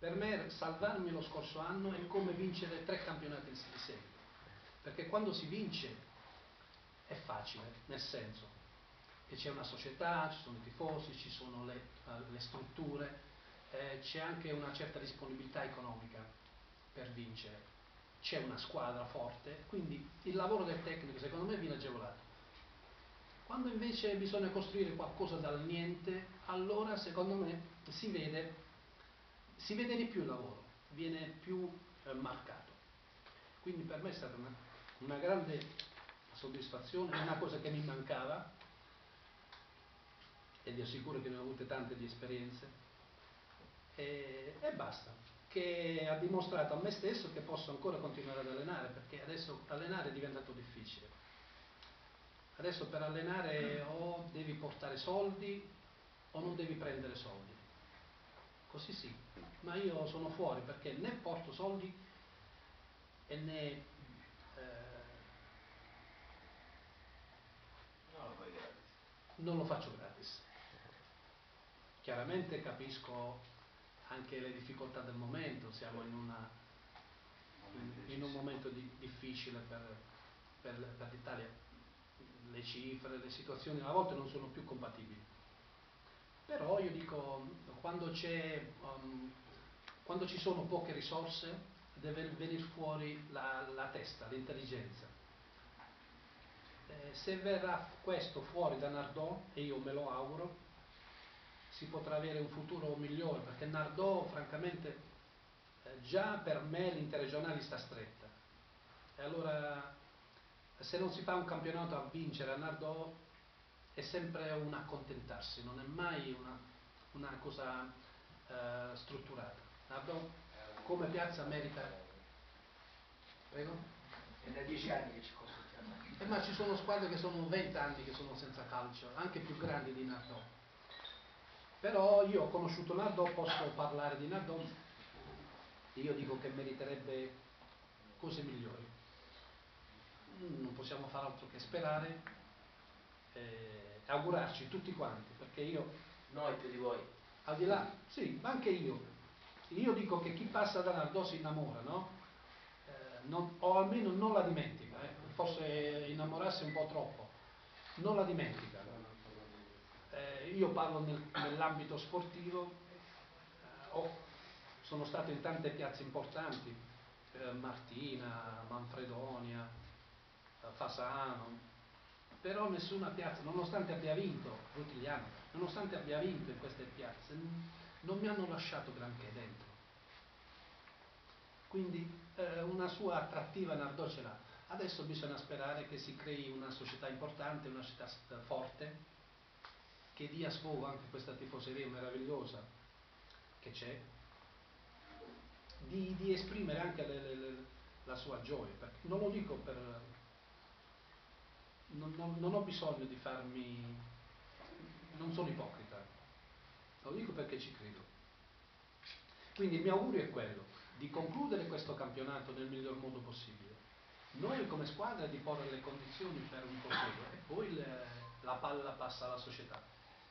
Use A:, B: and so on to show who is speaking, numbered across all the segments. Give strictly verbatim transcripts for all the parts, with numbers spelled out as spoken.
A: Per me salvarmi lo scorso anno è come vincere tre campionati di seguito, perché quando si vince è facile, nel senso che c'è una società, ci sono i tifosi, ci sono le, le strutture, eh, c'è anche una certa disponibilità economica per vincere, c'è una squadra forte, quindi il lavoro del tecnico secondo me viene agevolato. Quando invece bisogna costruire qualcosa dal niente, allora secondo me si vede, si vede di più il lavoro, viene più eh, marcato. Quindi per me è stata una, una grande soddisfazione, è una cosa che mi mancava, e vi assicuro che ne ho avute tante di esperienze, e, e basta, che ha dimostrato a me stesso che posso ancora continuare ad allenare, perché adesso allenare è diventato difficile. Adesso per allenare o devi portare soldi o non devi prendere soldi, così sì, ma io sono fuori perché né porto soldi e né eh,
B: no, lo fai gratis.
A: non lo faccio gratis. Chiaramente capisco anche le difficoltà del momento, siamo in, una, in, in un momento di, difficile per, per, per l'Italia, le cifre, le situazioni a volte non sono più compatibili, però io dico quando, c'è, um, quando ci sono poche risorse deve venire fuori la, la testa, l'intelligenza. Eh, se verrà questo fuori da Nardò, e io me lo auguro, si potrà avere un futuro migliore, perché Nardò francamente eh, già per me l'interregionale sta stretta, e allora se non si fa un campionato a vincere a Nardò è sempre un accontentarsi, non è mai una, una cosa eh, strutturata. Nardò come piazza merita. Prego?
C: È da dieci anni che ci consultiamo.
A: Eh, ma ci sono squadre che sono venti anni che sono senza calcio, anche più grandi di Nardò. Però io ho conosciuto Nardò, posso parlare di Nardò, e io dico che meriterebbe cose migliori. Non possiamo fare altro che sperare e augurarci tutti quanti, perché io...
C: Noi più di voi.
A: Al di là, sì, ma anche io. Io dico che chi passa da Nardò si innamora, no? Eh, non, o almeno non la dimentica, eh. Forse innamorarsi un po' troppo. Non la dimentica. Eh, io parlo nel, nell'ambito sportivo, eh, ho, sono stato in tante piazze importanti, eh, Martina, Manfredonia, eh, Fasano, però nessuna piazza, nonostante abbia vinto, Rutigliano, nonostante abbia vinto in queste piazze, non mi hanno lasciato granché dentro. Quindi eh, una sua attrattiva Nardò ce l'ha. Adesso bisogna sperare che si crei una società importante, una società forte, che dia sfogo anche a questa tifoseria meravigliosa che c'è, di, di esprimere anche le, le, le, la sua gioia, perché non lo dico per... Non, non, non ho bisogno di farmi... non sono ipocrita, lo dico perché ci credo. Quindi il mio augurio è quello, di concludere questo campionato nel miglior modo possibile. Noi come squadra di porre le condizioni per un proseguo e poi le, la palla passa alla società.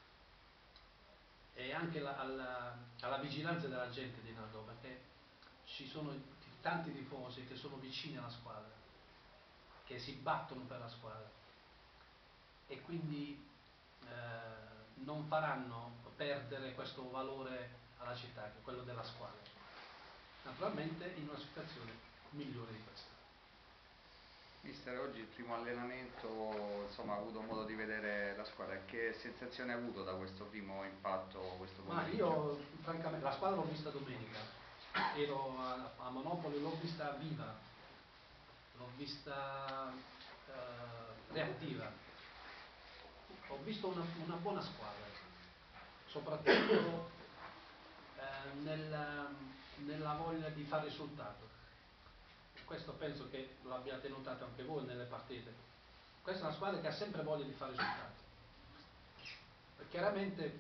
A: E anche la, alla, alla vigilanza della gente di Nardò, perché ci sono tanti tifosi che sono vicini alla squadra, che si battono per la squadra e quindi eh, non faranno perdere questo valore alla città, che è quello della squadra, naturalmente in una situazione migliore di questa.
D: Mister, oggi il primo allenamento, insomma, ha avuto modo di vedere la squadra. Che sensazione ha avuto da questo primo impatto, questo pomeriggio?
A: Ma io, francamente, la squadra l'ho vista domenica, ero a, a Monopoli, l'ho vista viva, l'ho vista eh, reattiva, ho visto una, una buona squadra, soprattutto eh, nella, nella voglia di fare risultato. Questo penso che l'abbiate notato anche voi nelle partite. Questa è una squadra che ha sempre voglia di fare risultati. Chiaramente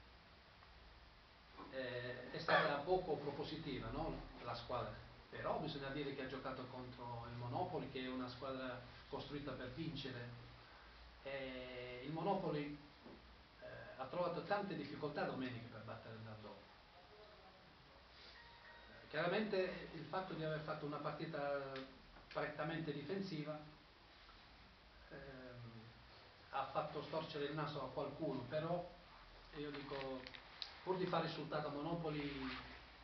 A: eh, è stata poco propositiva, no? La squadra, però bisogna dire che ha giocato contro il Monopoli, che è una squadra costruita per vincere. E il Monopoli eh, ha trovato tante difficoltà domenica per battere il Nardò. chiaramente il fatto di aver fatto una partita prettamente difensiva ehm, ha fatto storcere il naso a qualcuno, però io dico, pur di fare risultato a Monopoli,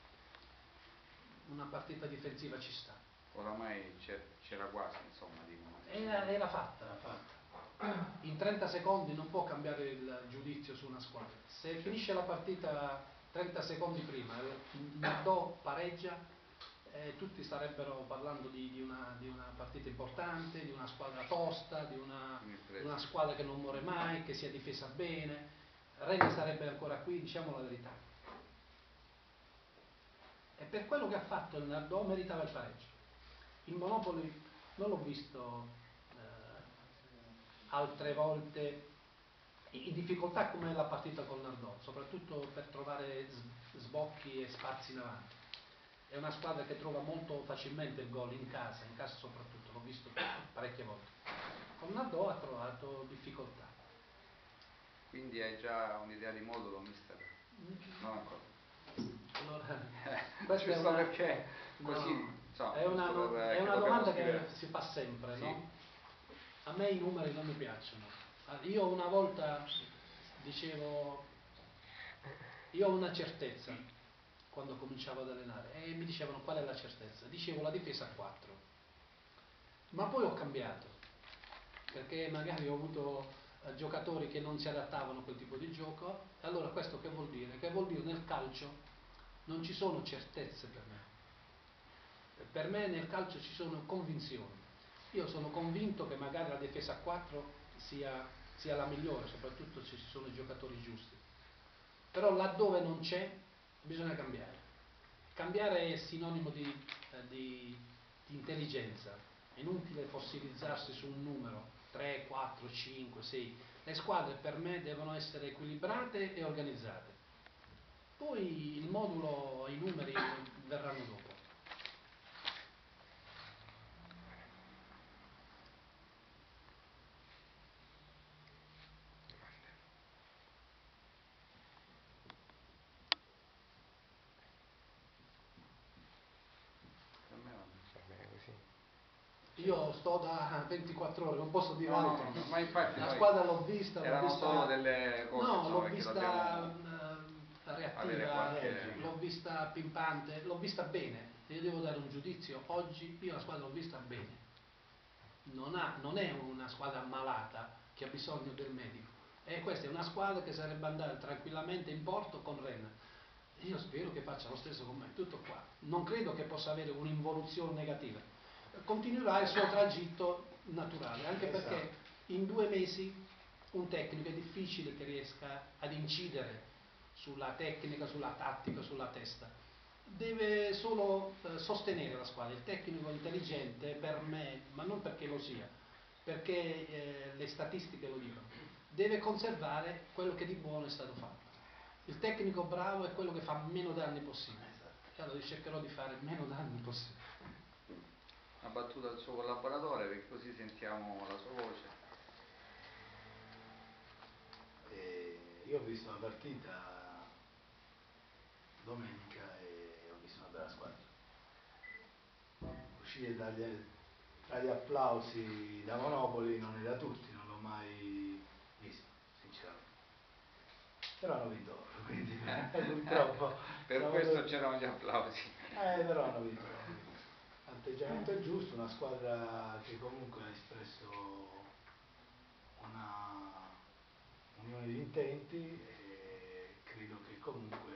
A: una partita difensiva ci sta.
D: Oramai c'era quasi, insomma, dicono.
A: Era, era fatta, era fatta. In trenta secondi non può cambiare il giudizio su una squadra. Se finisce la partita trenta secondi prima, il Nardò pareggia, eh, tutti starebbero parlando di, di, una, di una partita importante, di una squadra tosta, di una, di una squadra che non muore mai, che si è difesa bene. Rennes sarebbe ancora qui, diciamo la verità. E per quello che ha fatto il Nardò meritava il pareggio. Il Monopoli non l'ho visto altre volte in difficoltà come la partita con Nardò, soprattutto per trovare sbocchi e spazi in avanti. È una squadra che trova molto facilmente il gol in casa, in casa soprattutto, l'ho visto parecchie volte. Con Nardò ha trovato difficoltà.
D: Quindi hai già un'idea di modulo, mister? Non ancora.
A: Allora,
D: questa è una, perché così,
A: no,
D: so,
A: è una,
D: per,
A: è
D: che
A: una domanda
D: scrivere.
A: che si fa sempre,
D: sì.
A: no? A me i numeri non mi piacciono. Io una volta dicevo, io ho una certezza quando cominciavo ad allenare e mi dicevano qual è la certezza? Dicevo la difesa a quattro. Ma poi ho cambiato, perché magari ho avuto eh, giocatori che non si adattavano a quel tipo di gioco. E allora questo che vuol dire? Che vuol dire nel calcio non ci sono certezze per me. Per me nel calcio ci sono convinzioni. Io sono convinto che magari la difesa a quattro sia, sia la migliore, soprattutto se ci sono i giocatori giusti. Però laddove non c'è, bisogna cambiare. Cambiare è sinonimo di, eh, di, di intelligenza. È inutile fossilizzarsi su un numero, tre, quattro, cinque, sei. Le squadre per me devono essere equilibrate e organizzate. Poi il modulo e i numeri verranno dopo. Io sto da ventiquattro ore, non posso dire
D: no,
A: altro.
D: No, no, ma infatti
A: la squadra l'ho vista, l'ho
D: erano
A: vista.
D: solo delle cose,
A: No,
D: insomma,
A: l'ho
D: perché
A: vista
D: dobbiamo
A: uh, reattiva,
D: qualche...
A: l'ho vista pimpante, l'ho vista bene. Se io devo dare un giudizio oggi, io la squadra l'ho vista bene. Non, ha, non è una squadra malata che ha bisogno del medico. E questa è una squadra che sarebbe andata tranquillamente in porto con Rennes. Io spero che faccia lo stesso con me, tutto qua. Non credo che possa avere un'involuzione negativa. Continuerà il suo tragitto naturale, anche
B: Esatto.
A: perché in due mesi un tecnico è difficile che riesca ad incidere sulla tecnica, sulla tattica, sulla testa. Deve solo eh, sostenere la squadra. Il tecnico intelligente per me, ma non perché lo sia, perché eh, le statistiche lo dicono, deve conservare quello che di buono è stato fatto. Il tecnico bravo è quello che fa meno danni possibili. E allora cercherò di fare meno danni possibili.
D: Una battuta al suo collaboratore, perché così sentiamo la sua voce.
B: E io ho visto una partita domenica e ho visto una bella squadra. Uscire dagli, tra gli applausi da Monopoli non è da tutti, non l'ho mai visto, sinceramente. Però hanno vinto loro, quindi eh, purtroppo...
D: Per questo
B: tutti...
D: c'erano gli applausi.
B: Eh, però hanno vinto loro. L'atteggiamento è giusto, una squadra che comunque ha espresso una unione di intenti e credo che comunque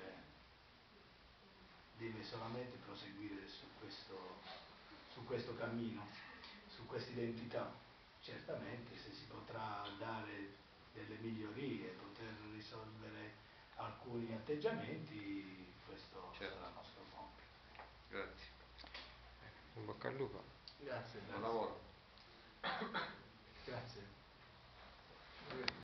B: deve solamente proseguire su questo, su questo cammino, su questa identità. Certamente se si potrà dare delle migliorie, poter risolvere alcuni atteggiamenti, questo
D: certo.
B: sarà il nostro compito.
D: Grazie.
E: In bocca al lupo.
A: Grazie,
D: Buon
A: grazie.
D: lavoro.
A: Grazie.